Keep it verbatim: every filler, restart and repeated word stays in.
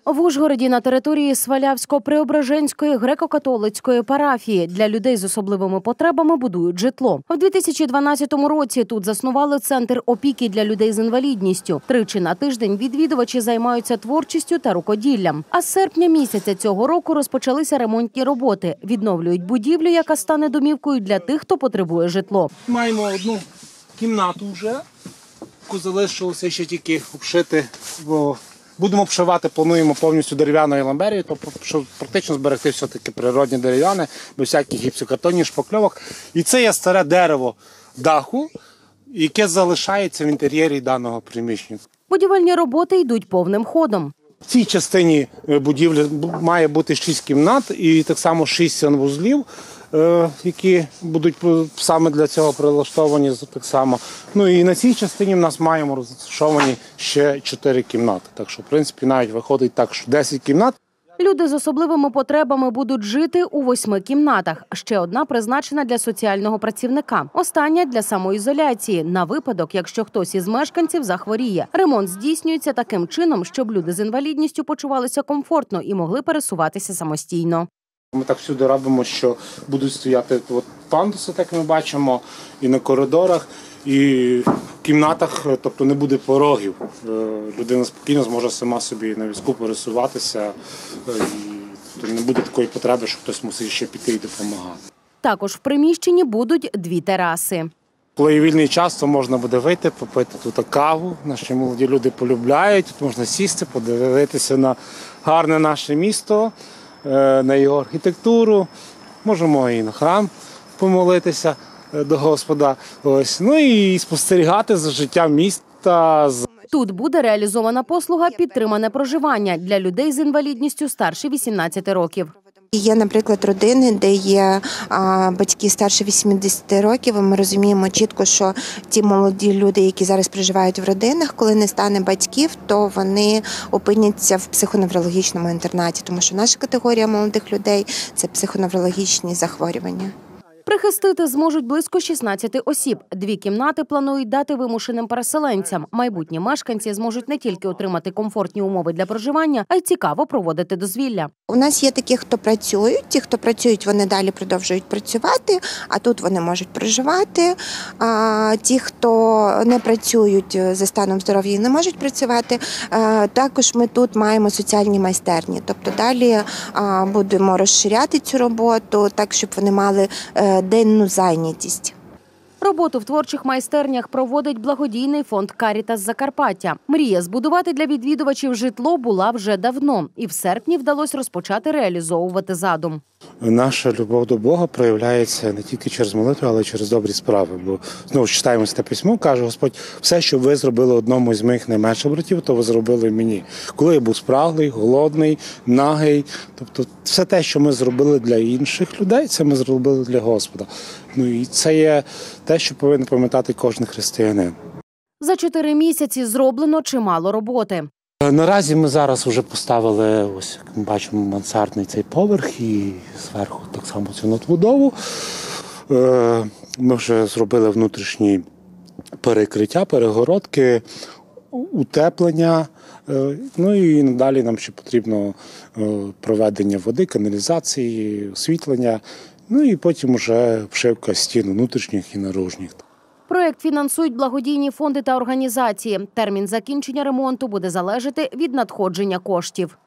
В Ужгороді на території Свалявсько-Преображенської греко-католицької парафії для людей з особливими потребами будують житло. У дві тисячі дванадцятому році тут заснували центр опіки для людей з інвалідністю. Тричі на тиждень відвідувачі займаються творчістю та рукоділлям. А з серпня місяця цього року розпочалися ремонтні роботи. Відновлюють будівлю, яка стане домівкою для тих, хто потребує житло. Маємо одну кімнату вже, яку залишилося ще тільки обшити, бо будемо обшивати, плануємо повністю дерев'яною ламберією, тобто щоб практично зберегти все-таки природні дерев'яне, без всяких гіпсокартонів, шпакльовок. І це є старе дерево даху, яке залишається в інтер'єрі даного приміщення. Будівельні роботи йдуть повним ходом. В цій частині будівлі має бути шість кімнат і так само шість санвузлів, які будуть саме для цього прилаштовані так само. Ну і на цій частині в нас маємо розташовані ще чотири кімнати. Так що, в принципі, навіть виходить так, що десять кімнат. Люди з особливими потребами будуть жити у восьми кімнатах. Ще одна призначена для соціального працівника. Остання – для самоізоляції, на випадок, якщо хтось із мешканців захворіє. Ремонт здійснюється таким чином, щоб люди з інвалідністю почувалися комфортно і могли пересуватися самостійно. Ми так всюди робимо, що будуть стояти от пандуси, так ми бачимо, і на коридорах, і в кімнатах, тобто не буде порогів. Людина спокійно зможе сама собі на візку пересуватися, і не буде такої потреби, що хтось мусить ще піти і допомагати. Також в приміщенні будуть дві тераси. Коли є вільний час, то можна буде вийти, попити тут каву. Наші молоді люди полюбляють, тут можна сісти, подивитися на гарне наше місто, на його архітектуру, можемо і на храм помолитися до Господа. Ось. Ну і спостерігати за життям міста. Тут буде реалізована послуга «Підтримане проживання» для людей з інвалідністю старше вісімнадцяти років. Є, наприклад, родини, де є а, батьки старше вісімдесяти років, і ми розуміємо чітко, що ті молоді люди, які зараз проживають в родинах, коли не стане батьків, то вони опиняться в психоневрологічному інтернаті, тому що наша категорія молодих людей – це психоневрологічні захворювання. Прихистити зможуть близько шістнадцяти осіб. Дві кімнати планують дати вимушеним переселенцям. Майбутні мешканці зможуть не тільки отримати комфортні умови для проживання, а й цікаво проводити дозвілля. У нас є такі, хто працюють. Ті, хто працюють, вони далі продовжують працювати, а тут вони можуть проживати. А ті, хто не працюють за станом здоров'я і не можуть працювати, також ми тут маємо соціальні майстерні. Тобто далі будемо розширяти цю роботу так, щоб вони мали денну зайнятість. Роботу в творчих майстернях проводить благодійний фонд «Карітас Закарпаття». Мрія збудувати для відвідувачів житло була вже давно. І в серпні вдалося розпочати реалізовувати задум. Наша любов до Бога проявляється не тільки через молитву, але й через добрі справи. Бо, знову читаємо це письмо, каже Господь, все, що ви зробили одному з моїх найменших братів, то ви зробили мені. Коли я був спраглий, голодний, нагий, тобто все те, що ми зробили для інших людей, це ми зробили для Господа. Ну і це є те, що повинен пам'ятати кожен християнин. За чотири місяці зроблено чимало роботи. Наразі ми зараз вже поставили, ось як ми бачимо, мансардний цей поверх і зверху так само цю надбудову. Ми вже зробили внутрішні перекриття, перегородки, утеплення. Ну і надалі нам ще потрібно проведення води, каналізації, освітлення. Ну і потім вже вшивка стін внутрішніх і наружних. Проєкт фінансують благодійні фонди та організації. Термін закінчення ремонту буде залежати від надходження коштів.